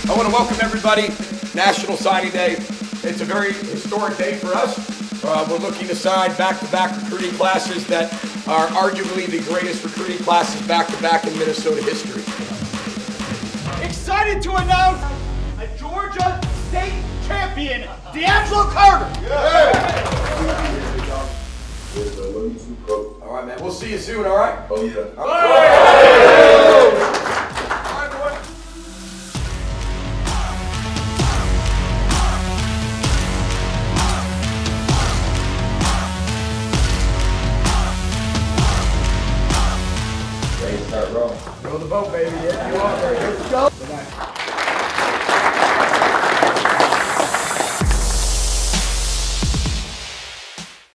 I want to welcome everybody. National Signing Day. It's a very historic day for us. We're looking to sign back-to-back recruiting classes that are arguably the greatest recruiting classes back-to-back in Minnesota history. Excited to announce a Georgia State champion, D'Angelo Carter. All right, man. We'll see you soon, all right? Oh, yeah. All right, boy. Ready to start rolling. Row the boat, baby. Yeah, you are.